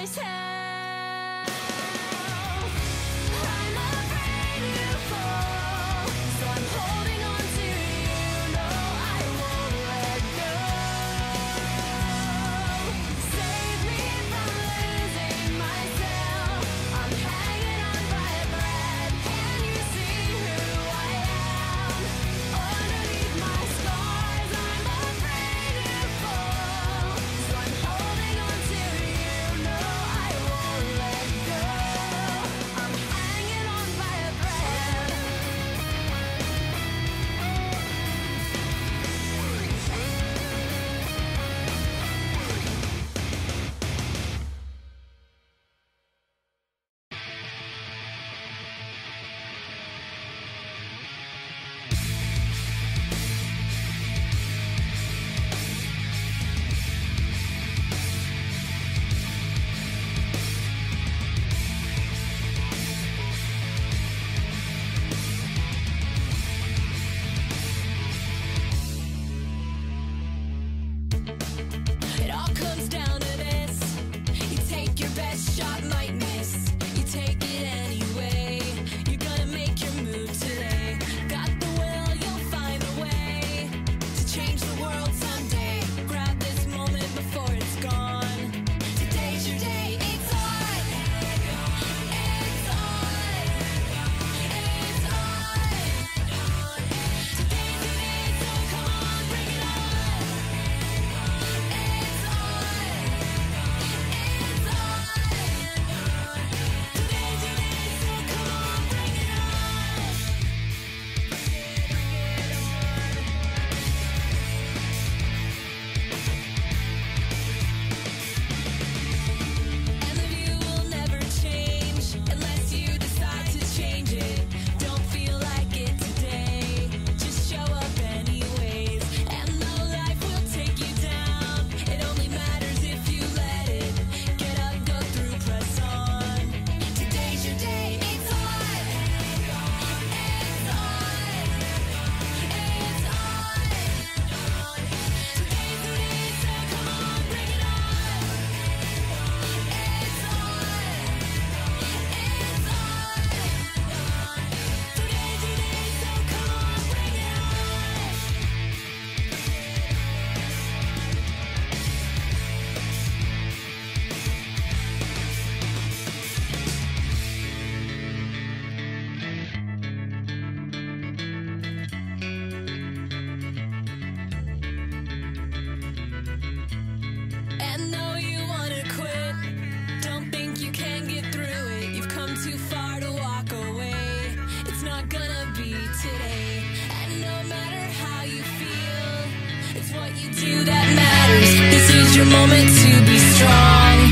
myself. I'm afraid to fall, so I'm holding on to you. No, I won't let go. Save me from losing myself. I'm hanging on by a thread. Can you see who I am? Underneath my scars, I'm afraid to fall, so I'm holding on to you. No, I won't let go. I'm hanging on by a thread. It all comes down to this. You take your best shot, might miss. You take it anyway. You're gonna make your move today. Got the will, you'll find a way to change the world someday. Grab this moment before it's gone. Today's your day, it's on. It's on. It's on. Today's your day, so come on, bring it on. It's on. It's on. Today's your day, so come on, bring it on. And the view will never change unless you decide to change it. Don't feel like it today, just show up anyways. And though life will take you down, it only matters if you let it. Get up, go through, press on. Today's your day, it's on. It's on. It's on. Today's your day, so come on, bring it on. It's on. It's on. Today's your day, so come on, bring it on. And though you wanna quit, don't think you can get through it. You've come too far to walk away. It's not gonna be today. And no matter how you feel, it's what you do that matters. This is your moment to be strong.